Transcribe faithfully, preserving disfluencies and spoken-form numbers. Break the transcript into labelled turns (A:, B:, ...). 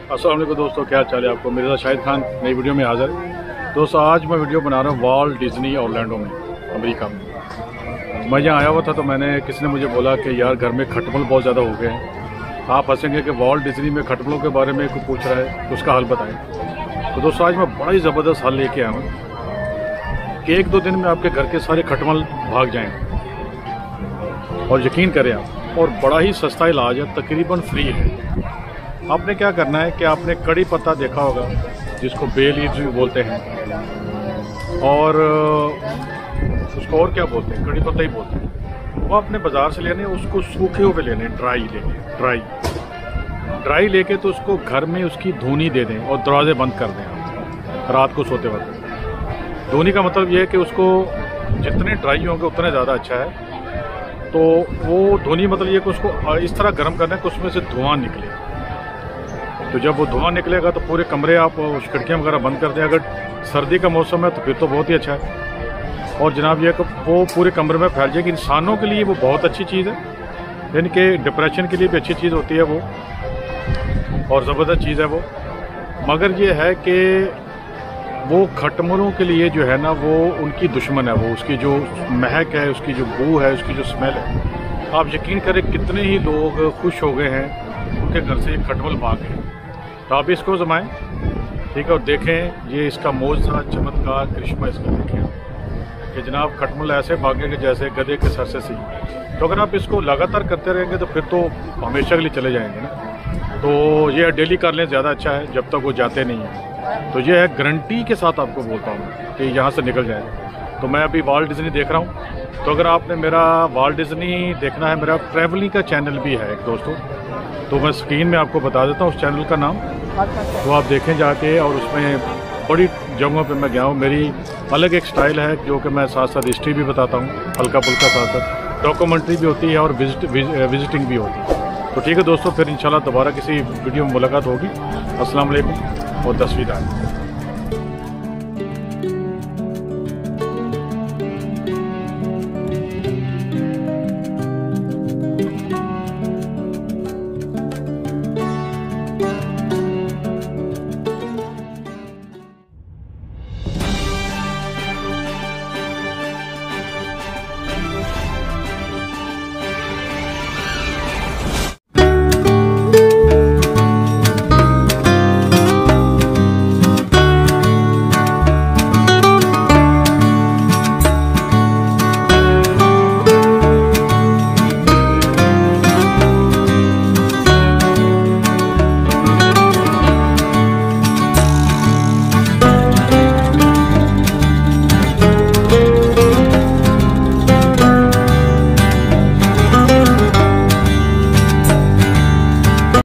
A: अस्सलाम वालेकुम दोस्तों, क्या चाल है आपको। मेरे साथ शाहिद खान नई वीडियो में हाज़िर। दोस्तों आज मैं वीडियो बना रहा हूँ वॉल्ट डिज्नी ऑरलैंडो में, अमेरिका में। मैं यहाँ आया हुआ था तो मैंने किसी ने मुझे बोला कि यार घर में खटमल बहुत ज़्यादा हो गए हैं। आप हंसेंगे कि वॉल्ट डिज्नी में खटमलों के बारे में कोई पूछ रहा है, उसका हल बताएं। तो दोस्तों आज मैं बड़ा ही ज़बरदस्त हल लेके आया हूँ कि एक दो दिन में आपके घर के सारे खटमल भाग जाएंगे। और यकीन करें आप, और बड़ा ही सस्ता इलाज है, तकरीबन फ्री है। आपने क्या करना है कि आपने कड़ी पत्ता देखा होगा जिसको बे लीव्स भी बोलते हैं, और उसको और क्या बोलते हैं, कड़ी पत्ता ही बोलते हैं। वो आपने बाज़ार से लेने, उसको सूखे हुए लेने, ड्राई लेने, ड्राई ड्राई लेके तो उसको घर में उसकी धुनी दे दें और दरवाजे बंद कर दें आप रात को सोते वक्त। धुनी का मतलब ये है कि उसको जितने ड्राई होंगे उतने ज़्यादा अच्छा है। तो वो धुनी मतलब ये कि उसको इस तरह गर्म करना है कि उसमें से धुआं निकले। तो जब वो धुआं निकलेगा तो पूरे कमरे आप खिड़कियाँ वगैरह बंद कर दें। अगर सर्दी का मौसम है तो फिर तो बहुत ही अच्छा है। और जनाब ये कि वो पूरे कमरे में फैल जाएगी। इंसानों के लिए वो बहुत अच्छी चीज़ है, यानी कि डिप्रेशन के लिए भी अच्छी चीज़ होती है वो, और ज़बरदस्त चीज़ है वो। मगर ये है कि वो खटमलों के लिए जो है ना, वो उनकी दुश्मन है। वो उसकी जो महक है, उसकी जो बू है, उसकी जो स्मेल है, आप यकीन करें कितने ही लोग खुश हो गए हैं उनके घर से खटमल भाग गए। तो आप इसको जमाएं, ठीक है, और देखें ये इसका मौजज़ा, चमत्कार, करिश्मा इसका देखें कि जनाब खटमल ऐसे भागेंगे जैसे गधे के सर से सी। तो अगर आप इसको लगातार करते रहेंगे तो फिर तो हमेशा के लिए चले जाएंगे ना। तो ये डेली कर लें, ज़्यादा अच्छा है, जब तक वो जाते नहीं हैं। तो ये है, गारंटी के साथ आपको बोलता हूँ कि यहाँ से निकल जाए। तो मैं अभी वॉल्ट डिज्नी देख रहा हूँ। तो अगर आपने मेरा वॉल्ट डिज्नी देखना है, मेरा ट्रैवलिंग का चैनल भी है एक दोस्तों, तो मैं स्क्रीन में आपको बता देता हूँ उस चैनल का नाम। तो आप देखें जाके, और उसमें बड़ी जगहों पे मैं गया हूँ। मेरी अलग एक स्टाइल है जो कि मैं साथ साथ हिस्ट्री भी बताता हूँ, हल्का फुल्का, साथ साथ डॉक्यूमेंट्री भी होती है और विजिट विजिटिंग भी होती है। तो ठीक है दोस्तों, फिर इंशाल्लाह दोबारा किसी वीडियो में मुलाकात होगी। अस्सलाम वालेकुम और तस्वीर।